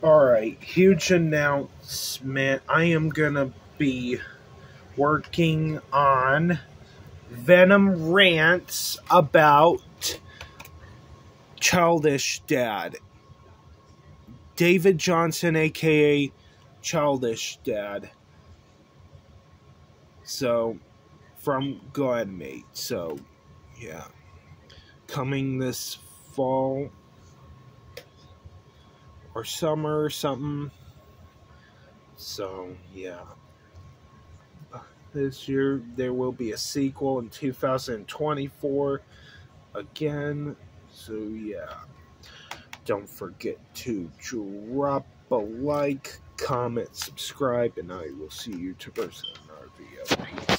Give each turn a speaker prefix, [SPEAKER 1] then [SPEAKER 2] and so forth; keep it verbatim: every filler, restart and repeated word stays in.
[SPEAKER 1] Alright, huge announcement. I am gonna be working on Venom Rants about Childish Dad. David Johnson, aka Childish Dad. So, from GoAnimate. So, yeah. Coming this fall or summer or something. So, yeah. This year there will be a sequel in two thousand twenty-four again. So, yeah. Don't forget to drop a like, comment, subscribe, and I will see you to person in our video.